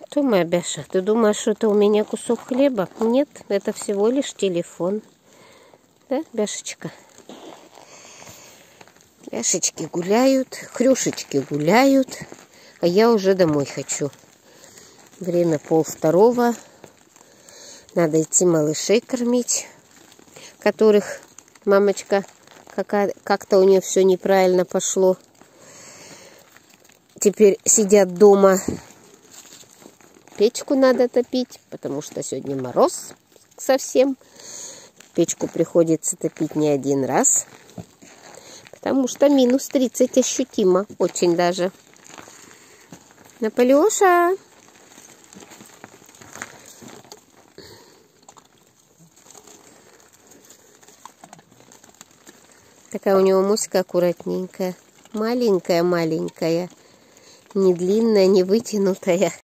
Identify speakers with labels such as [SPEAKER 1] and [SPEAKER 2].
[SPEAKER 1] Что, моя Бяша, ты думаешь, что это у меня кусок хлеба? Нет, это всего лишь телефон. Да, Бяшечка? Бяшечки гуляют, хрюшечки гуляют, а я уже домой хочу. Время 1:30. Надо идти малышей кормить, которых мамочка как-то у нее все неправильно пошло. Теперь сидят дома. Печку надо топить, потому что сегодня мороз совсем. Печку приходится топить не один раз, потому что -30 ощутимо, очень даже. Наполеоша! Такая у него муська аккуратненькая, маленькая-маленькая, не длинная, не вытянутая.